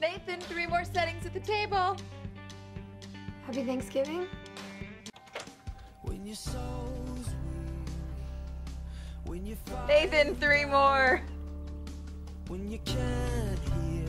Lathan, 3 more settings at the table. Happy Thanksgiving. When your soul's weary, when you Lathan, 3 more. when you can't hear